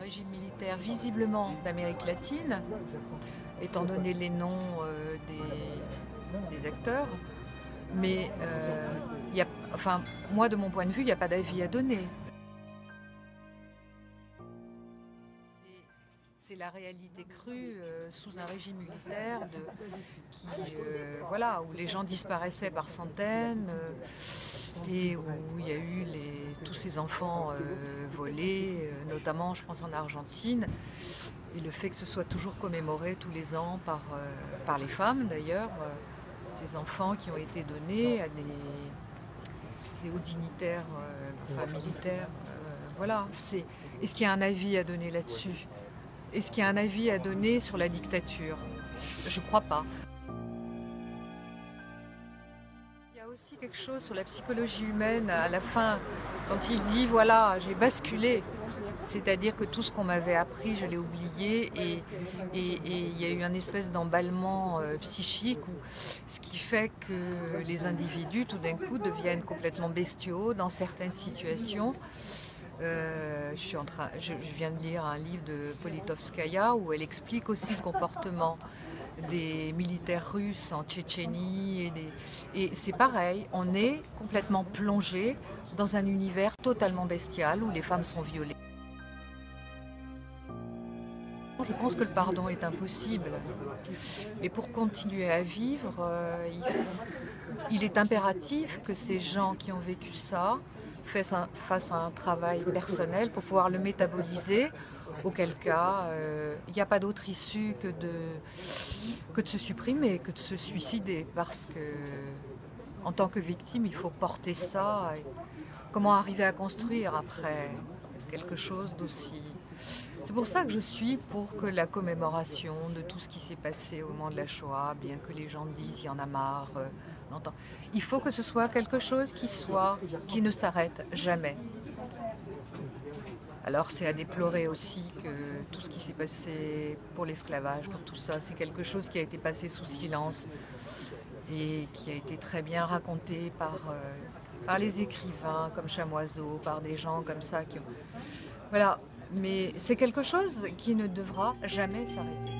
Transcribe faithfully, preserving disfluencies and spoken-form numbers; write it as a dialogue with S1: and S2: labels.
S1: régime militaire visiblement d'Amérique latine, étant donné les noms euh, des, des acteurs. Mais euh, y a, enfin, moi, de mon point de vue, il n'y a pas d'avis à donner. C'est la réalité crue euh, sous un régime militaire de, qui, euh, voilà, où les gens disparaissaient par centaines euh, et où il y a eu les, tous ces enfants euh, volés, euh, notamment je pense en Argentine. Et le fait que ce soit toujours commémoré tous les ans par, euh, par les femmes d'ailleurs, euh, ces enfants qui ont été donnés à des, des hauts dignitaires, euh, enfin militaires. Euh, voilà. Est-ce qu'il y a un avis à donner là-dessus ? Est-ce qu'il y a un avis à donner sur la dictature? Je ne crois pas. Il y a aussi quelque chose sur la psychologie humaine à la fin, quand il dit voilà, j'ai basculé, c'est-à-dire que tout ce qu'on m'avait appris, je l'ai oublié, et, et, et il y a eu une espèce d'emballement euh, psychique, où, ce qui fait que les individus, tout d'un coup, deviennent complètement bestiaux dans certaines situations. Euh, je, suis en train, je, je viens de lire un livre de Politovskaya où elle explique aussi le comportement des militaires russes en Tchétchénie. Et, des, et c'est pareil, on est complètement plongé dans un univers totalement bestial où les femmes sont violées. Je pense que le pardon est impossible. Et pour continuer à vivre, euh, il, faut, il est impératif que ces gens qui ont vécu ça fassent un, un travail personnel pour pouvoir le métaboliser, auquel cas euh, il n'y a pas d'autre issue que de, que de se supprimer, que de se suicider, parce que en tant que victime, il faut porter ça. Et comment arriver à construire après quelque chose d'aussi... C'est pour ça que je suis pour que la commémoration de tout ce qui s'est passé au moment de la Shoah, bien que les gens disent il y en a marre, euh, il faut que ce soit quelque chose qui soit, qui ne s'arrête jamais. Alors c'est à déplorer aussi que tout ce qui s'est passé pour l'esclavage, pour tout ça, c'est quelque chose qui a été passé sous silence et qui a été très bien raconté par, euh, par les écrivains comme Chamoiseau, par des gens comme ça qui ont... Voilà. Mais c'est quelque chose qui ne devra jamais s'arrêter.